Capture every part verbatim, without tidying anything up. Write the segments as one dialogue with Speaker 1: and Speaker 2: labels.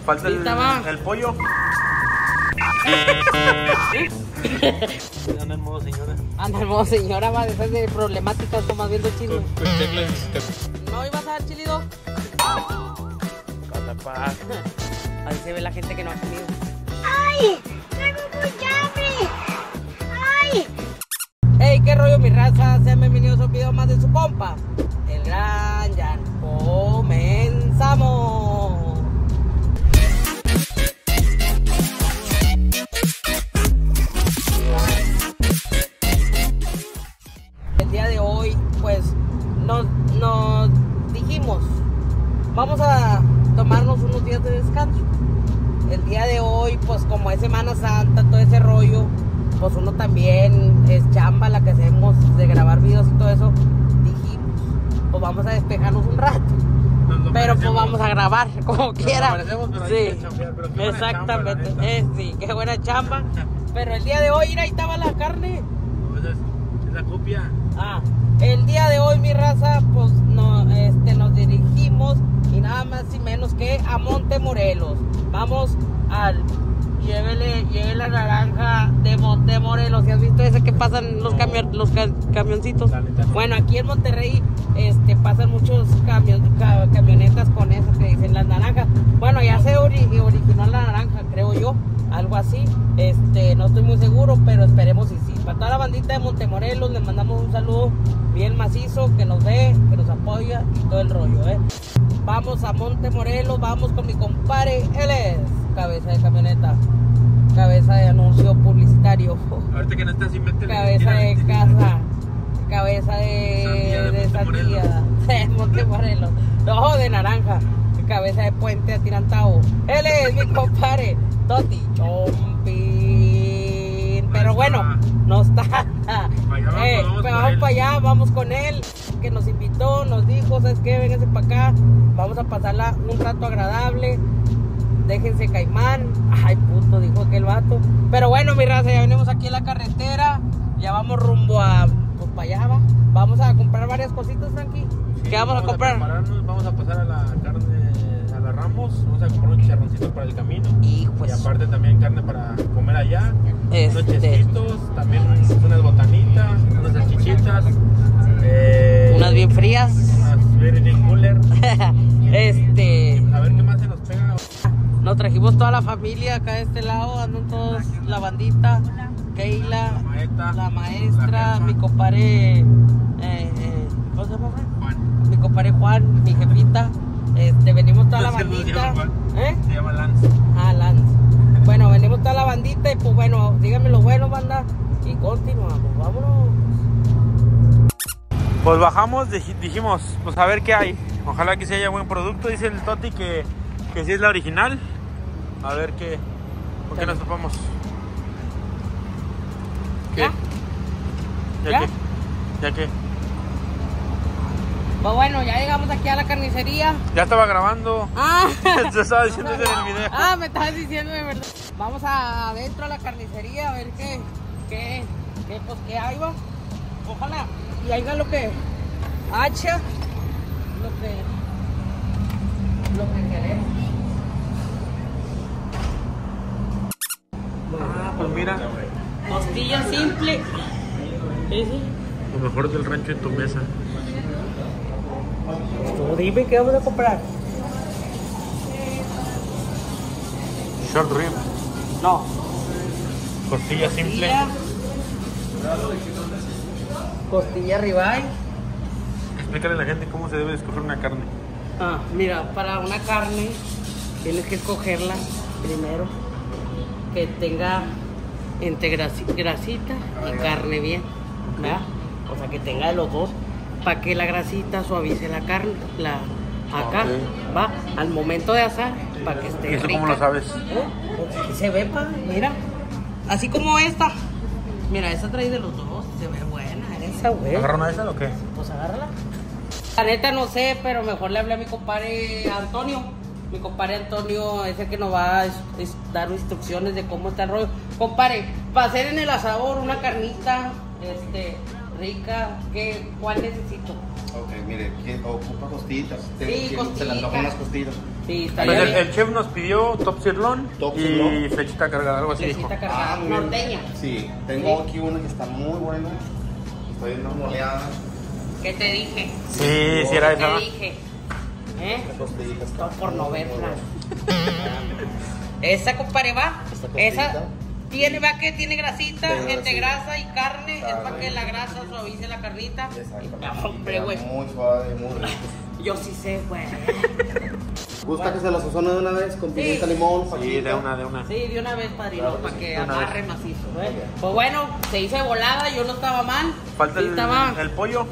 Speaker 1: Falta el, el pollo. Anda en modo señora.
Speaker 2: Anda en modo señora, va, después de problemáticas, tomas viendo el chisme. ¿No ibas a dar chilido? Ahí se ve la gente que no ha comido.
Speaker 3: ¡Ay! ¡Tengo mucha hambre! ¡Ay!
Speaker 2: Hey, qué rollo mi raza, sean bienvenidos a un video más de su compa, el Gran Jan. Comenzamos. El día de hoy pues nos, nos dijimos, vamos a tomarnos unos días de descanso. El día de hoy pues como es Semana Santa, todo ese rollo, pues uno también es chamba la que hacemos de grabar videos y todo eso. Dijimos, pues vamos a despejarnos un rato, pero pues vamos a grabar como quiera. Sí, exactamente, chamba, eh, sí, qué buena chamba. Pero el día de hoy, mira, ahí estaba la carne.
Speaker 1: No, esa es, es la copia.
Speaker 2: Ah, el día de hoy, mi raza, pues no, este, nos dirigimos y nada más y menos que a Montemorelos. Vamos al Llévele, llévele la naranja de Montemorelos. ¿Sí has visto ese que pasan los, camion, los ca, camioncitos? Bueno, aquí en Monterrey este, pasan muchos camion, ca, camionetas con eso que dicen las naranjas. Bueno, ya se ori, originó la naranja, creo yo, algo así. Este, no estoy muy seguro, pero esperemos y sí. Para toda la bandita de Montemorelos les mandamos un saludo bien macizo, que nos ve, que nos apoya y todo el rollo, ¿eh? Vamos a Montemorelos, vamos con mi compadre, él es cabeza de camioneta, cabeza de anuncio publicitario,
Speaker 1: ahorita que no estás sin mente,
Speaker 2: cabeza de casa, cabeza de, de sandía, de Montemorelos, no, de naranja, cabeza de puente atirantado. Él es mi compadre, Toti Chompín. Pero bueno, no está. Eh, vamos vamos para allá, vamos con él, que nos invitó, nos dijo, ¿sabes qué? Vénganse para acá, vamos a pasarla un rato agradable. Déjense caimán. Ay, puto, dijo aquel vato. Pero bueno, mi raza, ya venimos aquí en la carretera. Ya vamos rumbo a, pues para allá, va. Vamos a comprar varias cositas, Frankie.
Speaker 1: Sí,
Speaker 2: ¿Qué vamos, vamos a comprar?
Speaker 1: A vamos a pasar a la carne, a la Ramos. Vamos a comprar unos chicharroncitos para el camino.
Speaker 2: Hijos.
Speaker 1: Y aparte también carne para comer allá.
Speaker 2: Este.
Speaker 1: Unos chesquitos, también unas botanitas, unas salchichitas. Eh,
Speaker 2: unas bien frías.
Speaker 1: Unas bien cooler.
Speaker 2: Este.
Speaker 1: A ver qué más se nos pega.
Speaker 2: Nos trajimos toda la familia acá de este lado, andan todos, la bandita, Keila,
Speaker 1: la maestra,
Speaker 2: la maestra, mi compadre, eh, eh, ¿cómo se llama?
Speaker 1: Juan.
Speaker 2: Mi compadre Juan, mi jefita, este, venimos toda la
Speaker 1: No,
Speaker 2: bandita.
Speaker 1: Se llama,
Speaker 2: ¿Eh?
Speaker 1: Se llama Lance.
Speaker 2: Ah, Lance. Bueno, venimos toda la bandita y pues bueno, díganme lo bueno, banda, y continuamos, vámonos. Pues bajamos, dijimos, pues a ver qué hay, ojalá que se haya buen producto, dice el Toti que, que sí es la original. A ver qué, ¿por qué nos topamos? ¿Qué? ¿Ya? ¿Ya, ¿Ya? qué? ¿Ya qué? Pues bueno, ya llegamos aquí a la carnicería. Ya estaba grabando. Ah, te estaba diciendo eso en el video. Ah, me estabas diciendo de verdad. Vamos a, adentro a la carnicería a ver qué, qué, qué, pues qué hay, va. Ojalá y haya lo que hacha, lo que, lo que queremos. Ah, pues mira, costilla simple. ¿Sí, sí?
Speaker 1: Lo mejor del rancho en tu mesa.
Speaker 2: Tú dime qué vamos a comprar.
Speaker 1: Short rib.
Speaker 2: No.
Speaker 1: Costilla simple.
Speaker 2: Costilla ribeye.
Speaker 1: Explícale a la gente cómo se debe escoger una carne.
Speaker 2: Ah, mira, para una carne tienes que escogerla primero que tenga entre grasita y carne bien, ¿verdad? O sea, que tenga de los dos, para que la grasita suavice la carne, la acá, okay. Va, al momento de asar, para que esté
Speaker 1: ¿Y eso
Speaker 2: rica.
Speaker 1: cómo lo sabes?
Speaker 2: ¿Eh? Pues aquí se ve, pa, mira, así como esta. Mira, esa trae de los dos, se ve buena esa, güey.
Speaker 1: ¿Agarra una de esas o qué?
Speaker 2: Pues agárrala. La neta no sé, pero mejor le hablé a mi compadre Antonio. Mi compadre Antonio es el que nos va a dar instrucciones de cómo está el rollo. Compadre, para hacer en el asador una carnita este, rica, ¿qué, ¿cuál necesito?
Speaker 4: Ok, mire, ¿quién ocupa costillitas?
Speaker 2: Sí,
Speaker 4: ¿quién se le antojan unas costillas?
Speaker 2: Sí, está
Speaker 1: Pues el,
Speaker 2: bien.
Speaker 1: el chef nos pidió top sirloin
Speaker 4: Top
Speaker 1: y
Speaker 4: sirloin.
Speaker 1: flechita cargada, algo así dijo.
Speaker 2: Flechita cargada,
Speaker 4: Ah, muy bien.
Speaker 2: norteña.
Speaker 4: Sí, tengo aquí una que está muy buena. Está bien moleada.
Speaker 2: ¿Qué te dije?
Speaker 1: Sí, sí era
Speaker 2: ¿Qué
Speaker 1: esa.
Speaker 2: te dije? ¿Eh?
Speaker 4: Esta costillita está
Speaker 2: Todo por no
Speaker 4: muy
Speaker 2: verla.
Speaker 4: buena.
Speaker 2: Esa, compadre, va.
Speaker 4: Esta costillita.
Speaker 2: Esa tiene, va que tiene grasita,
Speaker 4: Tiene
Speaker 2: entre
Speaker 4: grasita.
Speaker 2: grasa y carne. Es para
Speaker 4: Carne.
Speaker 2: que la grasa suavice la carnita.
Speaker 4: Exacto.
Speaker 2: No, hombre,
Speaker 4: Queda
Speaker 2: güey.
Speaker 4: muy suave, muy rico.
Speaker 2: Yo sí sé, güey.
Speaker 4: ¿Gusta que se la sazone de una vez con
Speaker 2: Sí.
Speaker 4: pimienta, limón,
Speaker 1: Sí,
Speaker 4: paquita?
Speaker 1: de una, de una.
Speaker 2: Sí, de una vez, padrino,
Speaker 4: Claro que
Speaker 2: para
Speaker 4: sí,
Speaker 2: que
Speaker 1: de una
Speaker 2: amarre
Speaker 1: vez.
Speaker 2: macizo. ¿eh?
Speaker 4: Muy bien.
Speaker 2: Pues bueno, se hizo de volada, yo no estaba mal.
Speaker 1: Falta
Speaker 2: Sí
Speaker 1: el,
Speaker 2: estaba.
Speaker 1: el pollo.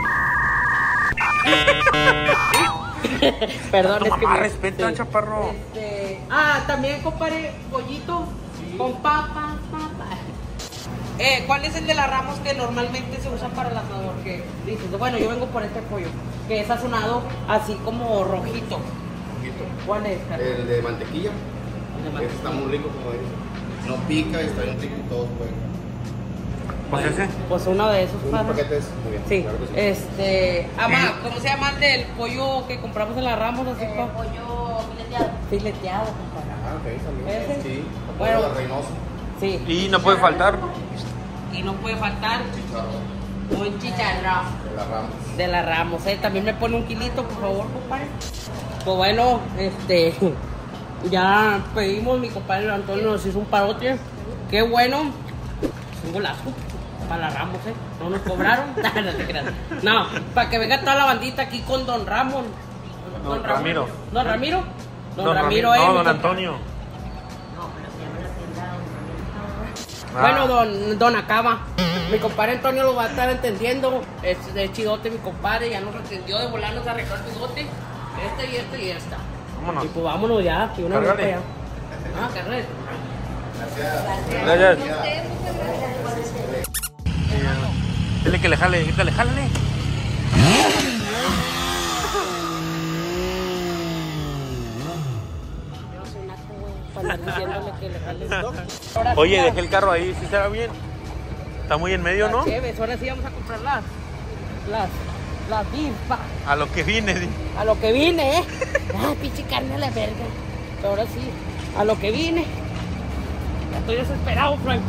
Speaker 2: Perdón,
Speaker 1: Tu
Speaker 2: es que.
Speaker 1: mamá
Speaker 2: me-
Speaker 1: respeta,
Speaker 2: sí.
Speaker 1: chaparro.
Speaker 2: Este, ah, también, compadre, pollito con papa, papa. Eh, ¿cuál es el de la Ramos que normalmente se usa para el asador? Que dices, bueno, yo vengo por este pollo, que es sazonado así como rojito.
Speaker 4: Poquito.
Speaker 2: ¿Cuál es, Carlos?
Speaker 4: El de mantequilla.
Speaker 2: El de
Speaker 4: Ese está
Speaker 2: mantequilla.
Speaker 4: muy rico, como dices. No pica y está bien rico y todos pueden.
Speaker 1: Pues ese.
Speaker 2: Pues uno de esos,
Speaker 4: Un
Speaker 2: para.
Speaker 4: paquete es muy bien.
Speaker 2: Sí,
Speaker 4: claro que sí.
Speaker 2: este, ama, ¿cómo se llama el del pollo que compramos en la Ramos? Así
Speaker 3: Eh,
Speaker 2: pa-
Speaker 3: pollo fileteado.
Speaker 2: fileteado, compadre.
Speaker 4: Ah, ok, también.
Speaker 2: ¿Ese?
Speaker 4: Sí.
Speaker 2: Bueno.
Speaker 4: Bueno. La Reynosa.
Speaker 2: Sí.
Speaker 1: Y no puede faltar.
Speaker 2: Y no puede faltar
Speaker 4: Chicharrón.
Speaker 2: un chicharrón
Speaker 4: De la Ramos.
Speaker 2: de la Ramos, ¿eh? También me pone un kilito, por favor, compadre. Pues bueno, este, ya pedimos, mi compadre Antonio nos hizo un parote. Qué bueno. Es un golazo para la Ramos, ¿eh? No nos cobraron. No, no te creas. No, para que venga toda la bandita aquí con Don Ramón.
Speaker 1: Don Ramiro.
Speaker 2: Don Ramiro. Don,
Speaker 1: Don
Speaker 2: Ramiro,
Speaker 1: Rami-
Speaker 2: ¿eh?
Speaker 1: No,
Speaker 2: mi
Speaker 1: don
Speaker 2: compadre.
Speaker 1: Antonio. Ah.
Speaker 2: Bueno, don, don Acaba, mi compadre Antonio lo va a estar entendiendo. Es de chidote, mi compadre, ya nos entendió de volar, nos arregló el bigote. Este y este y esta.
Speaker 1: Vámonos.
Speaker 2: Y pues vámonos ya, y una vez
Speaker 1: Cárgale.
Speaker 2: para allá. Ah, carnal.
Speaker 1: Gracias. Dile que le jale, grítale, jálale.
Speaker 2: Para andar diciéndole que le jale. Ahora
Speaker 1: Oye,
Speaker 2: sí,
Speaker 1: dejé el carro ahí, ¿sí será bien? Está muy en medio,
Speaker 2: las
Speaker 1: ¿no?
Speaker 2: cheves, ahora sí vamos a comprar las, las, las bifas.
Speaker 1: A lo que vine, di.
Speaker 2: A lo que vine, ¿eh? Ah, pinche carne a la verga. Pero ahora sí, a lo que vine. Ya estoy desesperado, Frank.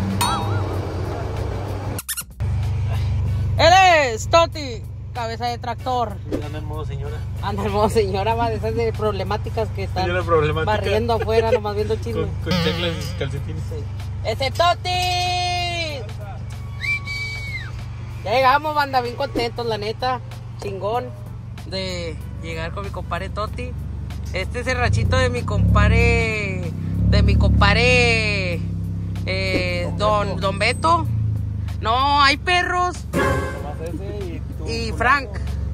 Speaker 2: Él es Toti, cabeza de tractor.
Speaker 1: Anda en modo señora.
Speaker 2: Anda, no, señora, va de esas de problemáticas que están
Speaker 1: Señora problemática.
Speaker 2: barriendo afuera, nomás viendo chisme.
Speaker 1: Con, con checlas y calcetines.
Speaker 2: ¡Ese Toti! Ya llegamos, banda, bien contentos, la neta. Chingón de llegar con mi compadre Toti. Este es el rachito de mi compadre. De mi compadre. Eh, don, don Beto. No, hay perros. Y Frank.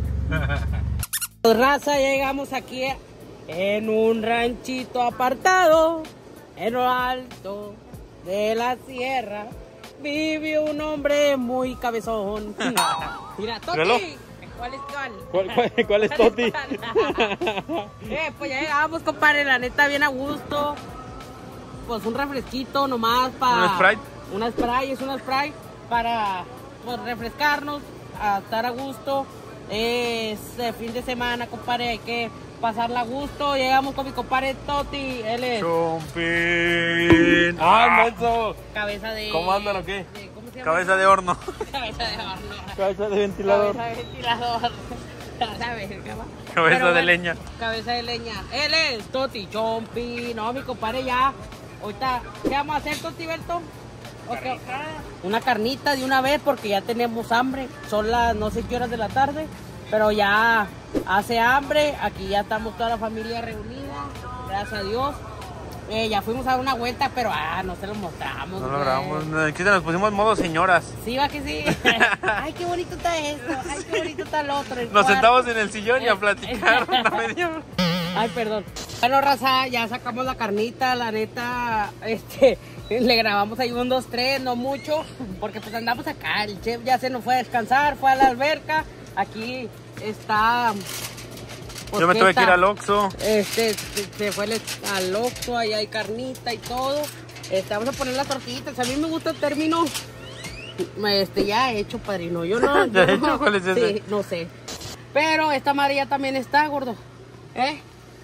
Speaker 2: Raza, llegamos aquí en un ranchito apartado, en lo alto de la sierra. Vive un hombre muy cabezón. Mira, Toti.
Speaker 1: Míralo.
Speaker 2: ¿Cuál es cuál?
Speaker 1: ¿Cuál, cuál, cuál es Toti?
Speaker 2: eh, pues ya llegamos, compadre, la neta, bien a gusto. Pues un refresquito nomás para...
Speaker 1: ¿Un Sprite?
Speaker 2: Una Sprite, es una Sprite para pues, refrescarnos, a estar a gusto. Es eh, fin de semana, compadre, hay que pasarla a gusto. Llegamos con mi compadre Toti, él es
Speaker 1: Chompín. ¡Ah, menso!
Speaker 2: cabeza de...
Speaker 1: ¿Cómo andan o qué?
Speaker 2: de- ¿Cómo se llama?
Speaker 1: Cabeza de horno.
Speaker 2: Cabeza de horno.
Speaker 1: Cabeza de ventilador.
Speaker 2: Cabeza de ventilador. La verga, va.
Speaker 1: Cabeza
Speaker 2: Pero
Speaker 1: de
Speaker 2: bueno,
Speaker 1: leña.
Speaker 2: Cabeza de leña. Él es Toti Chompi. No, mi compadre ya. Ahorita, ¿qué vamos a hacer, Toti Berto? Okay. Una carnita de una vez porque ya tenemos hambre. Son las no sé qué horas de la tarde. Pero ya hace hambre. Aquí ya estamos toda la familia reunida. Gracias a Dios. Eh, ya fuimos a dar una vuelta, pero ah, no se lo mostramos.
Speaker 1: No
Speaker 2: güey.
Speaker 1: lo grabamos. Aquí nos pusimos modo señoras.
Speaker 2: Sí, va que sí. Ay, qué bonito está esto. Ay, qué bonito está el otro. el
Speaker 1: Nos
Speaker 2: cuarto.
Speaker 1: sentamos en el sillón y a platicar una media hora.
Speaker 2: Ay, perdón. Bueno, raza, ya sacamos la carnita, la neta, este, le grabamos ahí un, dos, tres, no mucho, porque pues andamos acá, el chef ya se nos fue a descansar, fue a la alberca, aquí está... pues,
Speaker 1: Yo me
Speaker 2: ¿qué
Speaker 1: tuve que ir
Speaker 2: está?
Speaker 1: al Oxxo.
Speaker 2: Este, se, se fue el- al Oxxo, ahí hay carnita y todo. Este, vamos a poner las tortillitas, a mí me gusta el término, este, ya hecho, padrino, yo no...
Speaker 1: ¿Ya
Speaker 2: yo
Speaker 1: hecho?
Speaker 2: no-
Speaker 1: ¿Cuál es ese?
Speaker 2: Sí, no sé, pero esta madre ya también está, gordo, ¿eh?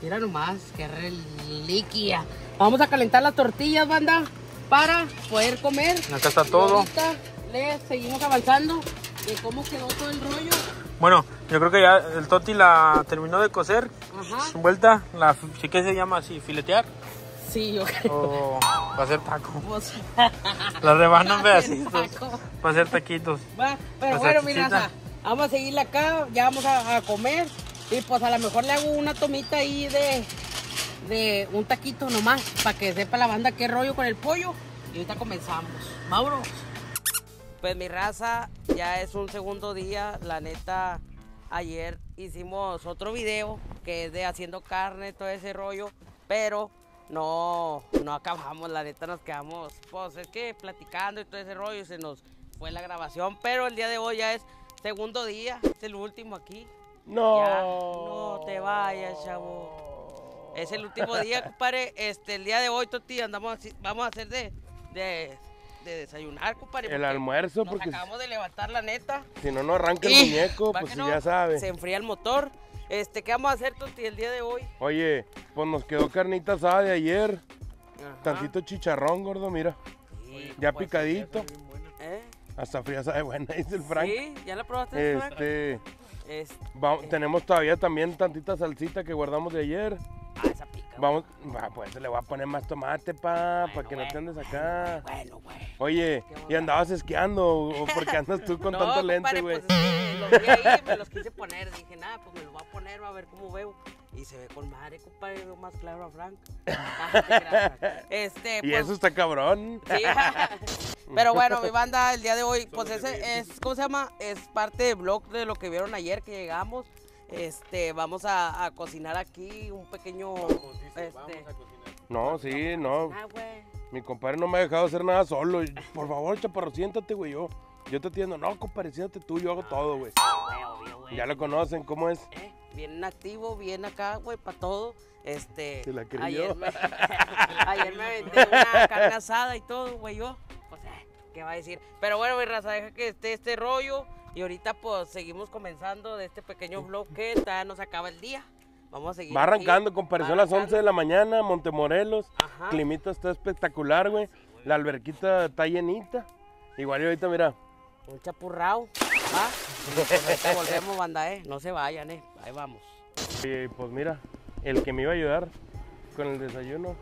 Speaker 2: Mira nomás, qué reliquia. Vamos a calentar las tortillas, banda, para poder comer.
Speaker 1: Acá está todo.
Speaker 2: Y ahorita le seguimos avanzando de cómo quedó todo el rollo.
Speaker 1: Bueno, yo creo que ya el Toti la terminó de cocer.
Speaker 2: Ajá.
Speaker 1: Vuelta, la, ¿sí que se llama así? ¿Filetear?
Speaker 2: Sí, yo creo.
Speaker 1: O va a hacer taco.
Speaker 2: Pues,
Speaker 1: La rebanan en
Speaker 2: va a ser
Speaker 1: pedacitos.
Speaker 2: taco.
Speaker 1: Va a hacer taquitos.
Speaker 2: Va, pero
Speaker 1: La
Speaker 2: bueno, mi
Speaker 1: salchichita.
Speaker 2: raza, vamos a seguirle acá, ya vamos a, a comer. Y pues a lo mejor le hago una tomita ahí de, de un taquito nomás, para que sepa la banda qué rollo con el pollo. Y ahorita comenzamos. Vámonos. Pues mi raza, ya es un segundo día. La neta, ayer hicimos otro video que es de haciendo carne, todo ese rollo. Pero no, no acabamos, la neta nos quedamos, pues es que platicando y todo ese rollo y se nos fue la grabación. Pero el día de hoy ya es segundo día, es el último aquí.
Speaker 5: No.
Speaker 2: Ya, no te vayas, chavo. Es el último día, compadre. Este, el día de hoy, Toti, andamos, así- vamos a hacer de, de, de desayunar, compadre.
Speaker 5: El
Speaker 2: porque
Speaker 5: almuerzo,
Speaker 2: nos
Speaker 5: porque
Speaker 2: acabamos de levantar, la neta.
Speaker 5: si no, no arranca el
Speaker 2: Y,
Speaker 5: muñeco,
Speaker 2: ¿va
Speaker 5: pues
Speaker 2: que
Speaker 5: si
Speaker 2: no?
Speaker 5: ya sabe.
Speaker 2: Se enfría el motor. Este, ¿qué vamos a hacer, Toti, el día de hoy?
Speaker 5: Oye, pues nos quedó carnita asada de ayer.
Speaker 2: Ajá.
Speaker 5: Tantito chicharrón, gordo, mira.
Speaker 2: Sí,
Speaker 5: Ya
Speaker 2: pues,
Speaker 5: picadito.
Speaker 2: ¿eh?
Speaker 5: Hasta fría sabe buena, dice el Frank.
Speaker 2: Sí, ¿ya la probaste, Frank?
Speaker 5: Este,
Speaker 2: Este,
Speaker 5: va- tenemos todavía también tantita salsita que guardamos de ayer.
Speaker 2: ah, esa pica.
Speaker 5: Vamos, va, pues le voy a poner más tomate, pa, para que no te andes acá.
Speaker 2: Bueno, güey.
Speaker 5: Oye,
Speaker 2: Qué
Speaker 5: ¿y
Speaker 2: onda.
Speaker 5: andabas esquiando o porque andas tú con
Speaker 2: No,
Speaker 5: tanto
Speaker 2: compadre,
Speaker 5: lente, güey?
Speaker 2: pues, es que los vi ahí, me los quise poner. Dije, nada, pues me los voy a poner, a ver cómo veo. Y se ve con madre, compadre, veo más claro a Frank. Ah, te creas, Frank. Este,
Speaker 5: Y
Speaker 2: pues,
Speaker 5: eso está cabrón.
Speaker 2: sí. Pero bueno, mi banda, el día de hoy, pues ese es, ¿cómo se llama? Es parte del vlog de lo que vieron ayer que llegamos. Este, vamos a, a cocinar aquí un pequeño, este,
Speaker 5: No, sí, no.
Speaker 2: ah, güey.
Speaker 5: Mi compadre no me ha dejado hacer nada solo. Y, por favor, chaparro, siéntate, güey. Yo, yo te atiendo. No, compadre, siéntate tú, yo hago todo, güey.
Speaker 2: Güey, obvio, güey.
Speaker 5: Ya lo conocen, ¿cómo es?
Speaker 2: Eh, bien activo, bien acá, güey, para todo. Este,
Speaker 5: Se la creyó.
Speaker 2: ayer me, ayer me aventé una carne asada y todo, güey, yo, pues, eh, ¿qué va a decir? Pero bueno, mi raza, deja que esté este rollo y ahorita, pues, seguimos comenzando de este pequeño vlog que ya nos acaba el día. Vamos a seguir
Speaker 5: Va arrancando,
Speaker 2: aquí.
Speaker 5: compadre.
Speaker 2: Va
Speaker 5: Son las once
Speaker 2: arrancando.
Speaker 5: de la mañana, Montemorelos.
Speaker 2: Ajá.
Speaker 5: Climita está espectacular, güey. La alberquita está llenita. Igual y ahorita, mira.
Speaker 2: Un chapurrao, ¿va? Pues ahorita volvemos, banda, eh, no se vayan, eh, ahí vamos.
Speaker 5: Y pues mira, el que me iba a ayudar con el desayuno.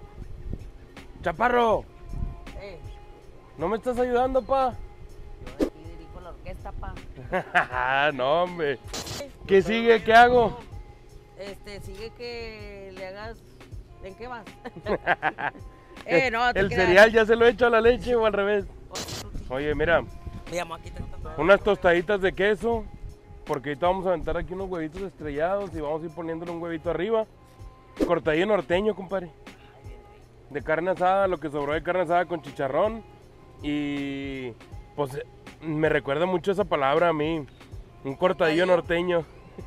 Speaker 5: ¡Chaparro!
Speaker 2: Eh,
Speaker 5: ¿No me estás ayudando, pa?
Speaker 2: yo aquí dirijo la orquesta, pa.
Speaker 5: No, hombre. ¿Qué sigue? ¿Qué hago?
Speaker 2: Este, sigue que le hagas. ¿En qué vas? eh, no, te
Speaker 5: ¿El
Speaker 2: creas.
Speaker 5: cereal ya se lo he hecho a la leche o al revés? Oye, mira,
Speaker 2: Veamos, aquí tengo todo.
Speaker 5: unas tostaditas de queso, porque ahorita vamos a aventar aquí unos huevitos estrellados y vamos a ir poniéndole un huevito arriba. Cortadillo norteño, compadre. De carne asada, lo que sobró de carne asada con chicharrón. Y pues me recuerda mucho esa palabra a mí. Un cortadillo norteño.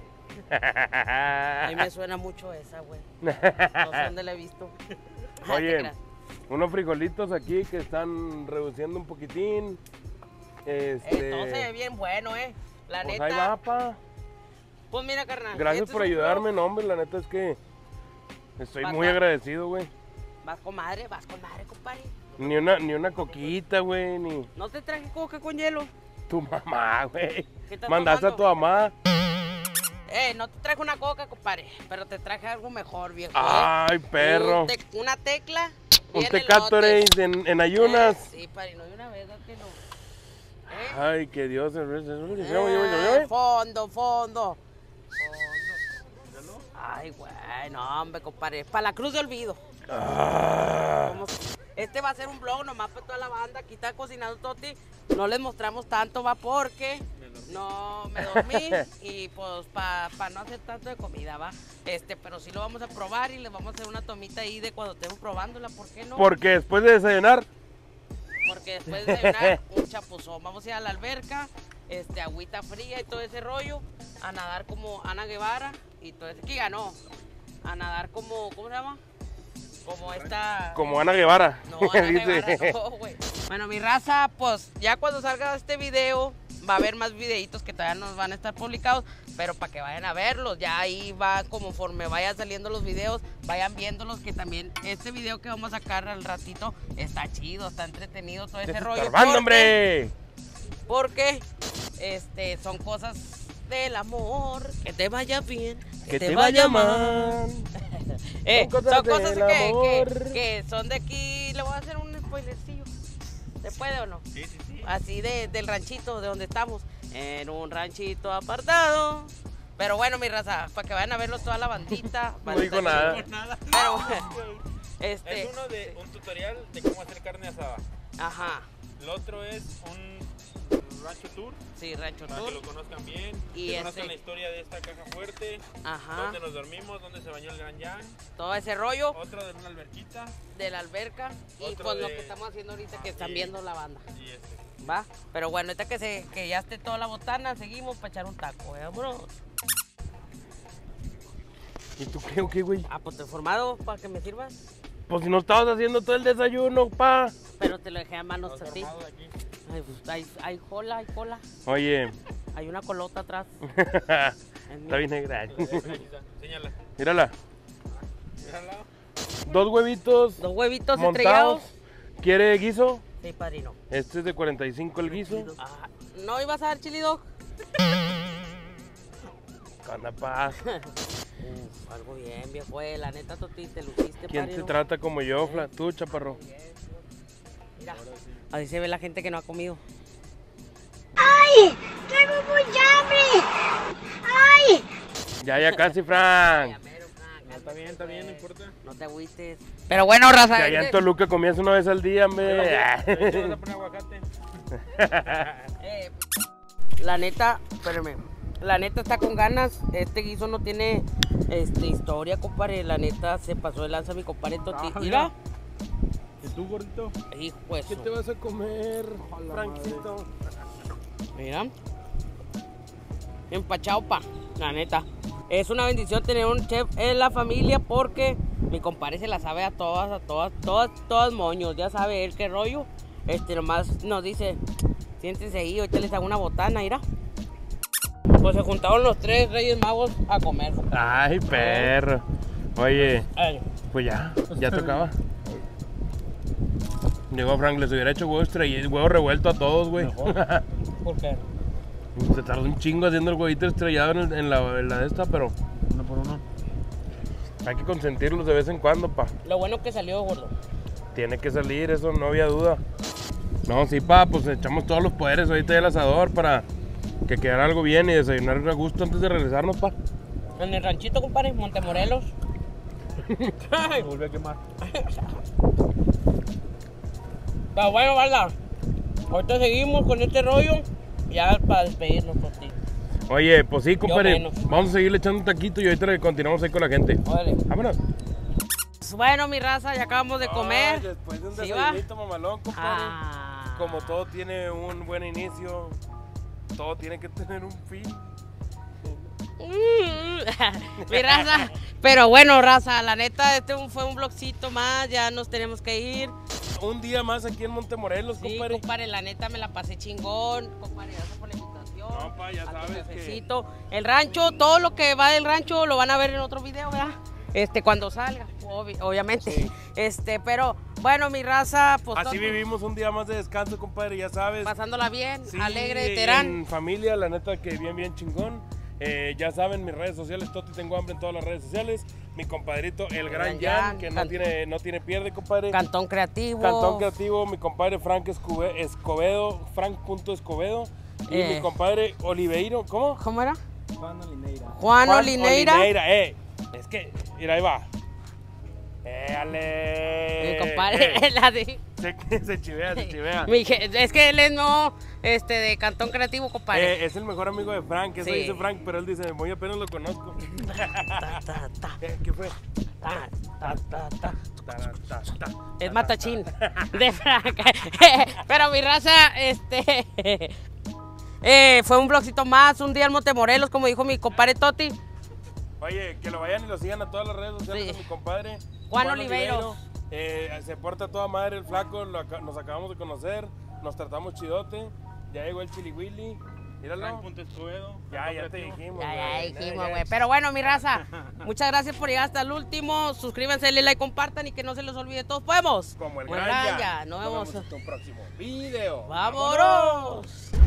Speaker 2: A mí me suena mucho esa, güey. No sé dónde la he visto. Ah, te
Speaker 5: Oye,
Speaker 2: creas.
Speaker 5: unos frijolitos aquí que están reduciendo un poquitín. Este,
Speaker 2: Entonces, bien bueno, eh. La
Speaker 5: pues
Speaker 2: neta.
Speaker 5: ahí va, pa.
Speaker 2: Pues mira, carnal.
Speaker 5: Gracias
Speaker 2: este
Speaker 5: por
Speaker 2: es un
Speaker 5: ayudarme,
Speaker 2: vlog.
Speaker 5: no, hombre, la neta es que estoy
Speaker 2: Vas,
Speaker 5: muy
Speaker 2: va.
Speaker 5: agradecido, güey.
Speaker 2: Vas con madre, vas con madre, compadre.
Speaker 5: Ni una, ni una coquita, güey, ni
Speaker 2: No te traje coca con hielo.
Speaker 5: tu mamá, güey.
Speaker 2: ¿Qué estás
Speaker 5: Mandaste a
Speaker 2: tomando?
Speaker 5: tu mamá.
Speaker 2: Eh, no te traje una coca, compadre. Pero te traje algo mejor, viejo. eh.
Speaker 5: Ay, perro.
Speaker 2: Un te- una tecla.
Speaker 5: Un
Speaker 2: bien
Speaker 5: Tecatorade
Speaker 2: elotes.
Speaker 5: en, en ayunas.
Speaker 2: Eh, sí, pari, no de una vez, dátelo. ¿Eh?
Speaker 5: Ay, que Dios.
Speaker 2: Eh, fondo, fondo. Ay, güey, no, hombre, compadre. Para la cruz de olvido.
Speaker 5: Ah,
Speaker 2: Como- Este va a ser un vlog nomás para toda la banda. Aquí está cocinando Toti. No les mostramos tanto, va, porque no me dormí. Y pues para no hacer tanto de comida, va. Este, pero sí lo vamos a probar y les vamos a hacer una tomita ahí de cuando estemos probándola. ¿Por qué no?
Speaker 5: porque después de desayunar,
Speaker 2: Porque después de desayunar, un chapuzón. Vamos a ir a la alberca, este, agüita fría y todo ese rollo, a nadar como Ana Guevara y todo ese. ¿Quién ganó? A nadar como, ¿cómo se llama? Como esta.
Speaker 5: como Ana Guevara.
Speaker 2: No, Ana
Speaker 5: dice.
Speaker 2: Guevara, no, güey. Bueno, mi raza, pues ya cuando salga este video, va a haber más videitos que todavía nos van a estar publicados. pero para que vayan a verlos, ya ahí va, conforme vayan saliendo los videos, vayan viéndolos, que también este video que vamos a sacar al ratito está chido, está entretenido todo ese rollo.
Speaker 5: ¡Estorbando, hombre!
Speaker 2: Porque este, son cosas del amor, que te vaya bien, que,
Speaker 5: Que
Speaker 2: te,
Speaker 5: te
Speaker 2: vaya
Speaker 5: vaya
Speaker 2: mal.
Speaker 5: mal.
Speaker 2: Eh,
Speaker 5: Son cosas
Speaker 2: son cosas
Speaker 5: del
Speaker 2: que,
Speaker 5: amor.
Speaker 2: que, que son de aquí. Le voy a hacer un spoilercillo. ¿Se puede o no?
Speaker 1: Sí, sí, sí.
Speaker 2: Así de, del ranchito, de donde estamos. En un ranchito apartado. Pero bueno, mi raza, para que vayan a verlo toda la bandita.
Speaker 5: No digo nada.
Speaker 1: Nada.
Speaker 2: Pero este,
Speaker 1: Es uno de un tutorial de cómo hacer carne asada.
Speaker 2: ajá,
Speaker 1: El otro es un rancho tour,
Speaker 2: sí, rancho
Speaker 1: para
Speaker 2: tour.
Speaker 1: que lo conozcan bien,
Speaker 2: Y
Speaker 1: que
Speaker 2: ese-
Speaker 1: conozcan la historia de esta caja fuerte,
Speaker 2: Ajá,
Speaker 1: dónde nos dormimos, dónde se bañó el Gran Jan,
Speaker 2: todo ese rollo
Speaker 1: otro de una alberquita
Speaker 2: de la alberca. Y
Speaker 1: Otro
Speaker 2: pues lo
Speaker 1: de-
Speaker 2: que estamos haciendo ahorita que están
Speaker 1: Sí.
Speaker 2: viendo la banda.
Speaker 1: y este.
Speaker 2: ¿Va? Pero bueno, ahorita que, se, que ya esté toda la botana, seguimos para echar un taco, ¿eh, bro?
Speaker 5: ¿Y tú qué o qué, güey?
Speaker 2: Ah, pues te he formado para que me sirvas.
Speaker 5: Pues si no estabas haciendo todo el desayuno, pa.
Speaker 2: Pero te lo dejé a manos a ti.
Speaker 1: Formado de aquí.
Speaker 2: Ay, pues, hay, hay cola, hay cola.
Speaker 5: Oye,
Speaker 2: Hay una colota atrás. Es
Speaker 5: está bien negra.
Speaker 1: Aquí está, Enséñala.
Speaker 5: Mírala.
Speaker 1: Mírala.
Speaker 5: Dos huevitos
Speaker 2: Dos huevitos
Speaker 5: montados.
Speaker 2: estrellados.
Speaker 5: ¿Quiere guiso?
Speaker 2: Sí, padrino.
Speaker 5: Este es de cuarenta y cinco el guiso.
Speaker 2: Ah, ¿no ibas a dar chili dog?
Speaker 5: Anda, pa.
Speaker 2: Uf, algo bien, viejo. Eh, la neta, Toti, te luciste,
Speaker 5: ¿Quién te
Speaker 2: padrino.
Speaker 5: trata como yo, Fla? Tú, chaparro.
Speaker 2: Mira, así se ve la gente que no ha comido.
Speaker 3: ¡Ay! ¡Tengo mucha hambre! ¡Ay!
Speaker 5: Ya, ya casi, Frank.
Speaker 2: Ya mero, Frank,
Speaker 1: No, está bien, está bien, no importa.
Speaker 2: No te agüites. Pero bueno, raza.
Speaker 5: Ya, ya en Toluca comías una vez al día, hombre.
Speaker 1: ¿Le vas a poner aguacate?
Speaker 2: Eh, la neta, espérame. La neta está con ganas. Este guiso no tiene este, historia, compadre. La neta se pasó de lanza mi compadre Toti.
Speaker 1: Ah,
Speaker 2: Mira.
Speaker 1: ¿Y tú, gordito?
Speaker 2: Hijo de
Speaker 5: ¿Qué
Speaker 2: su-
Speaker 5: te vas a comer,
Speaker 1: Hola,
Speaker 5: Frankcito?
Speaker 2: Mira. Empachado, pa. La neta. Es una bendición tener un chef en la familia porque mi compadre se la sabe a todas, a todas, todas, todas moños. Ya sabe él qué rollo. Este nomás nos dice, siéntense ahí, ahorita les hago una botana, mira. Pues se juntaron los tres reyes magos a comer.
Speaker 5: Ay, perro. Oye,
Speaker 2: Ay,
Speaker 5: pues ya, ya tocaba. Llegó Frank, les hubiera hecho huevo estrellado, huevo revuelto a todos, güey.
Speaker 2: ¿por qué?
Speaker 5: Se tardó un chingo haciendo el huevito estrellado en, el- en la, en la de esta, pero
Speaker 1: Uno por uno.
Speaker 5: hay que consentirlos de vez en cuando, pa.
Speaker 2: Lo bueno que salió, gordo.
Speaker 5: Tiene que salir, eso no había duda. No, sí, pa, pues echamos todos los poderes ahorita del asador para que quedara algo bien y desayunar a gusto antes de regresarnos, pa.
Speaker 2: En el ranchito, compadre, Montemorelos.
Speaker 1: Me volví a quemar.
Speaker 2: Pero bueno, ¿verdad? Ahorita seguimos con este rollo. Ya para despedirnos por ti.
Speaker 5: Oye, pues sí, compadre,
Speaker 2: menos.
Speaker 5: vamos a seguirle echando un taquito y ahorita continuamos ahí con la gente.
Speaker 2: Órale.
Speaker 5: Vámonos.
Speaker 2: Bueno, mi raza, ya acabamos de comer.
Speaker 5: Ay, después de un
Speaker 2: ¿Sí va?
Speaker 5: desayunito mamalón, compadre.
Speaker 2: Ah.
Speaker 5: Como todo tiene un buen inicio, todo tiene que tener un fin.
Speaker 2: Mm, mi raza. Pero bueno, raza, la neta, este fue un vlogcito más. Ya nos tenemos que ir.
Speaker 5: Un día más aquí en Montemorelos,
Speaker 2: Sí,
Speaker 5: compadre.
Speaker 2: compadre, la neta me la pasé chingón. Compadre, gracias por la invitación.
Speaker 5: No, pa, ya
Speaker 2: A tu
Speaker 5: sabes que-
Speaker 2: jefecito. El rancho, todo lo que va del rancho lo van a ver en otro video, ¿verdad? Este, cuando salga, obvi- obviamente.
Speaker 5: Sí.
Speaker 2: Este, pero bueno, mi raza, pues
Speaker 5: Así
Speaker 2: todo-
Speaker 5: vivimos un día más de descanso, compadre, ya sabes.
Speaker 2: pasándola bien,
Speaker 5: Sí,
Speaker 2: alegre, terán.
Speaker 5: En familia, la neta que bien, bien chingón. Eh, ya saben, mis redes sociales, Toti Tengo Hambre en todas las redes sociales. Mi compadrito, el Gran
Speaker 2: Gran
Speaker 5: Jan,
Speaker 2: Jan,
Speaker 5: que no
Speaker 2: can-
Speaker 5: tiene, no tiene pierde, compadre.
Speaker 2: Cantón Creativo.
Speaker 5: Cantón Creativo, mi compadre Frank Escube- Escobedo, Frank.escobedo. Y
Speaker 2: Eh.
Speaker 5: mi compadre Oliveiro, ¿cómo?
Speaker 2: ¿Cómo era?
Speaker 1: Juan Olineira.
Speaker 2: Juan, Olineira.
Speaker 5: eh. Es que, mira, ahí va. Éale.
Speaker 2: Mi compadre,
Speaker 5: Eh,
Speaker 2: la de.
Speaker 5: se, se chivea, se chivea.
Speaker 2: Mi je- es que él es no, este, de Cantón Creativo, compadre.
Speaker 5: Eh, es el mejor amigo de Frank, eso
Speaker 2: Sí.
Speaker 5: dice Frank, pero él dice, muy apenas lo conozco.
Speaker 2: Ta, ta, ta,
Speaker 5: ¿Qué, qué fue?
Speaker 2: ta, ta, ta, ta.
Speaker 5: Ta, ta, ta,
Speaker 2: Es
Speaker 5: ta,
Speaker 2: matachín de Frank. Pero mi raza, este. eh, fue un vlogcito más, un día en Montemorelos, como dijo mi compadre Toti.
Speaker 5: Oye, que lo vayan y lo sigan a todas las redes sociales
Speaker 2: Sí.
Speaker 5: de mi compadre.
Speaker 2: Juan Oliveiro.
Speaker 5: Eh, se porta toda madre el flaco, lo aca- nos acabamos de conocer, nos tratamos chidote. Ya llegó el Chili Willy. Míralo.
Speaker 1: Punto Escobedo.
Speaker 5: Ya, ya te dijimos.
Speaker 2: Ya, ya
Speaker 5: güey.
Speaker 2: dijimos,
Speaker 5: Ya,
Speaker 2: güey.
Speaker 5: ya.
Speaker 2: Pero bueno, mi raza, muchas gracias por llegar hasta el último. Suscríbanse, denle like, compartan y que no se les olvide. Todos podemos.
Speaker 5: Como el
Speaker 2: Como el
Speaker 5: gran
Speaker 2: gran
Speaker 5: ya.
Speaker 2: ya. Nos vemos.
Speaker 5: en un próximo video.
Speaker 2: ¡Vámonos!